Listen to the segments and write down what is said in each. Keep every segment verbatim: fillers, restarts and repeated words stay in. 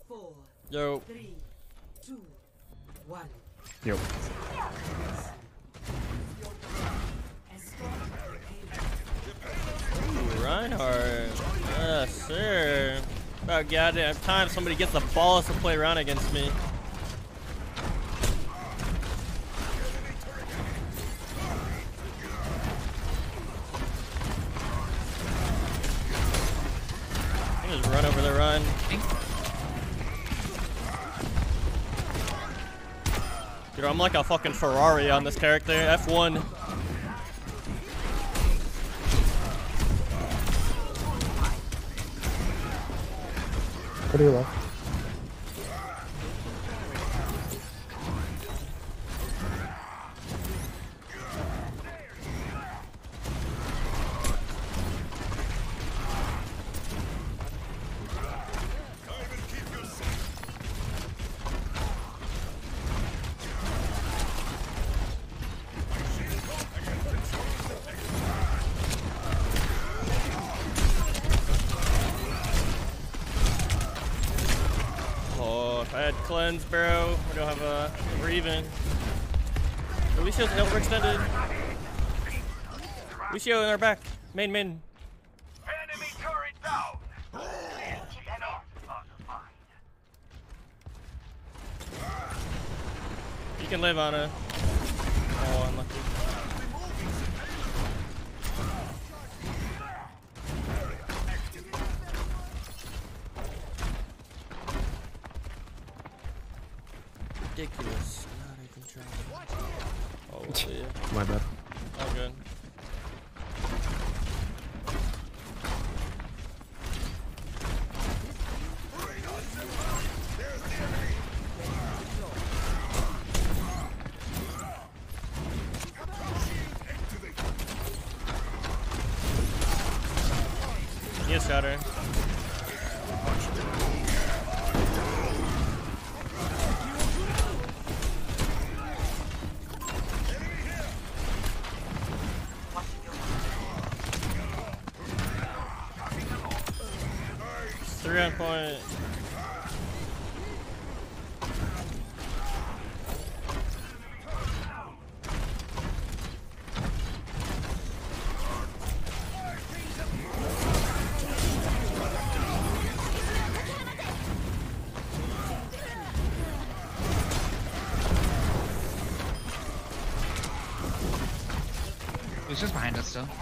Yo. Three, two, one. Yo. Ooh, Reinhardt. Yes, sir. About goddamn time somebody gets the balls to play around against me. I just run over the run. Dude, I'm like a fucking Ferrari on this character. F one. What do you left? I had cleanse, bro. We don't have a. We're even. Lucio's overextended. Lucio in our back. Main, main. Enemy turret down. You can live on a. Oh, unlucky. Ridiculous. Not even trying. Oh, yeah. My bad. All good. Yes, Shatter. Three on point. He's just behind us still.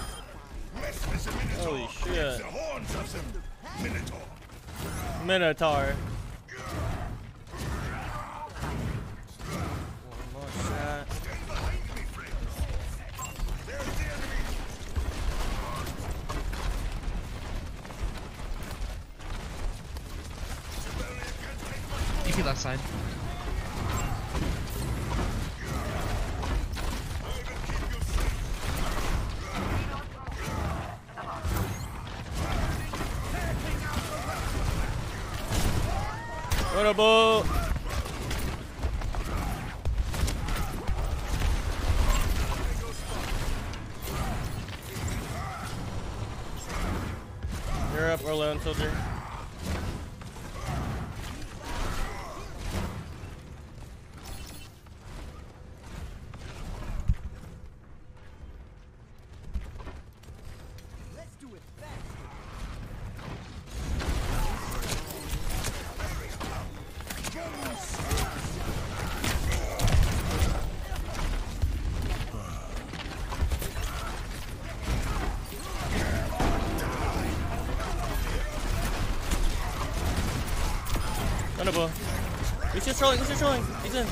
Holy shit. Minotaur. One more shot. E P left side. Winnable. You're up, Orlando Soldier. Winnable. He's just trolling, he's just trolling. He's in.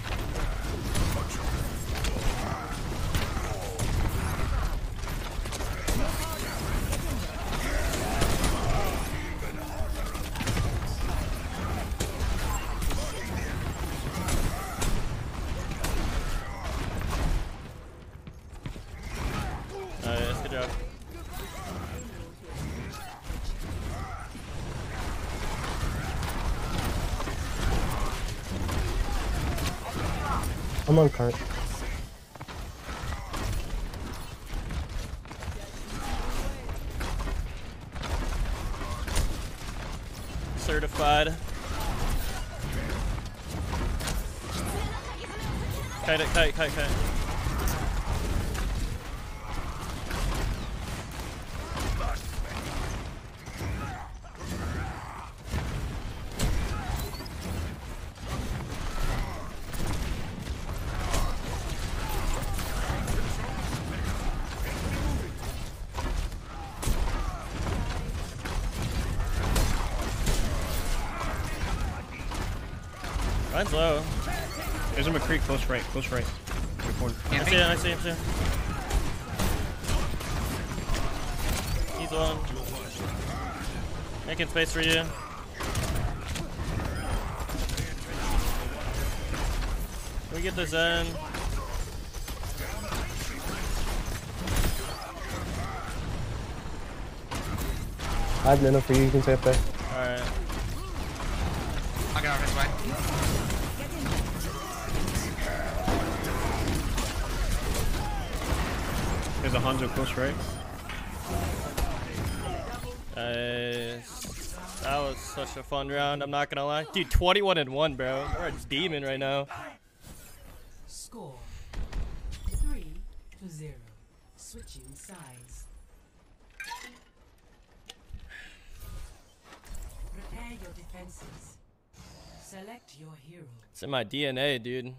Nice, good job. I'm on cart. Certified. Kite it, kite, kite, kite. Mine's low. There's a McCree close right, close right. I see him, I see him, I see him. He's on. Making space for you. We get the Zen. I have nano for you, you can stay up there. Alright. I'll get out this way. There's a Hanzo close right. Nice. That was such a fun round, I'm not gonna lie. Dude, twenty-one and one, bro. We're a demon right now. Score three to zero. Switching sides. Prepare your defenses. Select your hero. It's in my D N A, dude.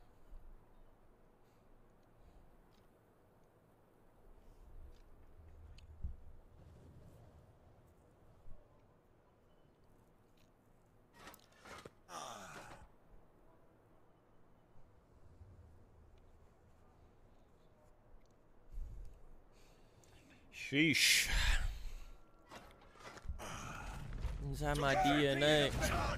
Sheesh. Is that my D N A?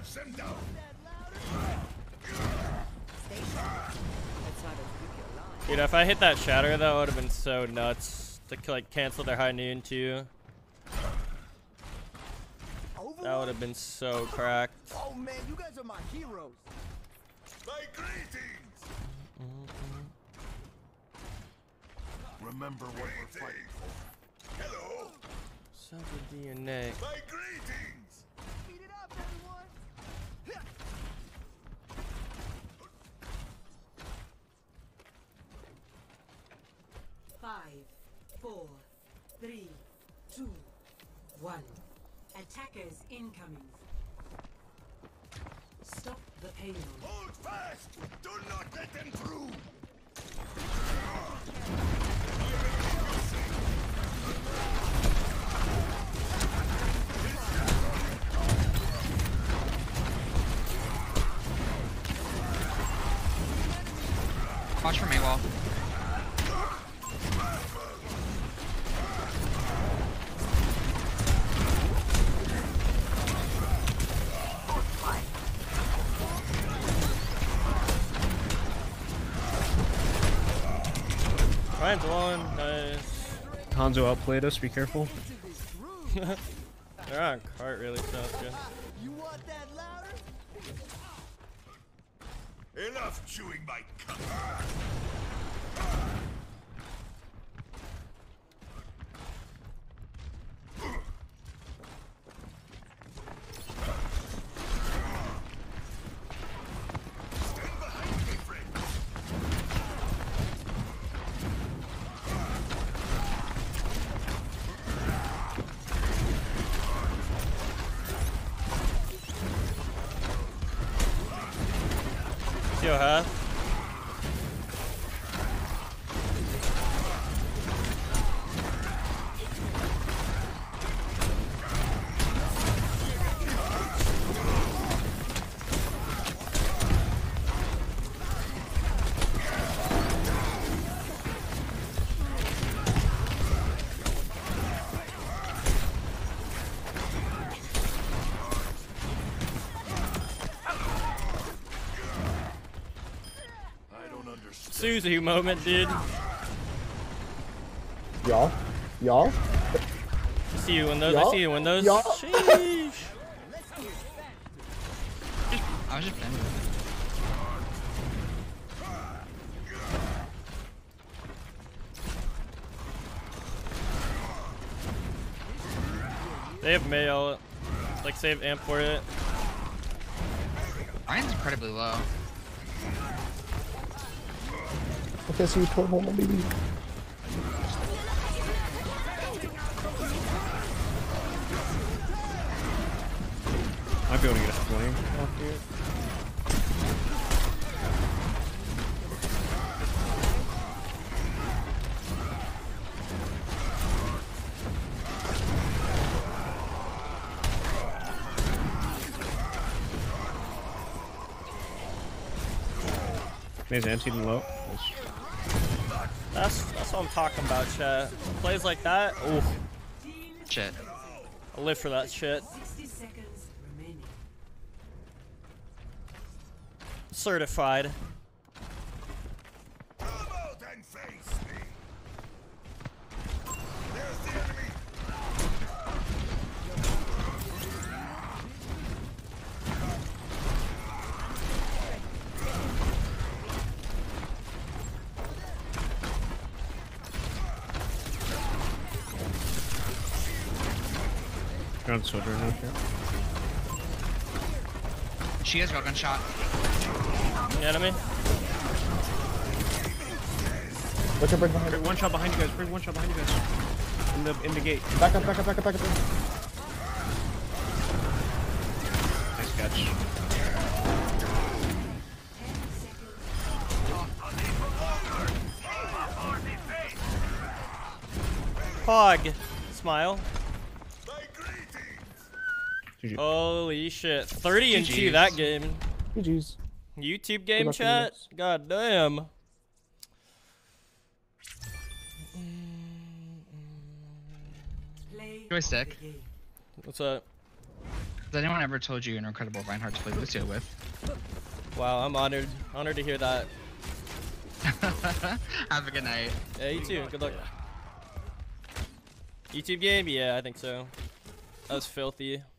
Dude, if I hit that shatter, that would have been so nuts to like cancel their high noon too. That would have been so cracked. Oh man, you guys are my heroes. My greetings. Mm-hmm. Remember what we're fighting for. Hello. Such a D N A. My greetings. Speed it up, everyone. Five, four, three, two, one. Attackers incoming. Stop the payload. Hold fast. Do not let them through. Watch for me, wall. Ryan's alone. Nice. Hanzo outplayed us, be careful. They're on cart really, so that's good. You want that louder? Enough chewing my cum. Stand behind me, friend. Yo, huh? Suzu moment, dude. Y'all? Y'all? I see you in those. I Y'all? see you in those. Y'all? Sheesh. I was just bending. They have mail. Like, save amp for it. Ryan's incredibly low. Okay, see you toward home, baby. Might be able to get a flame off here. May's emptied and low. That's that's what I'm talking about, chat. Plays like that. Ooh, Shit. I live for that shit. sixty seconds remaining. Certified. Come out and face me. There's the enemy. Ground soldier now here. She has gun shot. Enemy. What's your break behind Bring it? one shot behind you guys. Bring one shot behind you guys. In the in the gate. Back up, back up, back up, back up. Nice catch. Pog. Smile. My greetings. G G. Holy shit. thirty and two G Gs. that game. G G's. YouTube game luck in the chat? next. God damn. Play Joystick. the game. What's up? Has anyone ever told you you're an incredible Reinhardt to play Lucio with? Wow, I'm honored. Honored to hear that. Have a good night. Yeah, you too. Good luck. YouTube game? Yeah, I think so. That was filthy.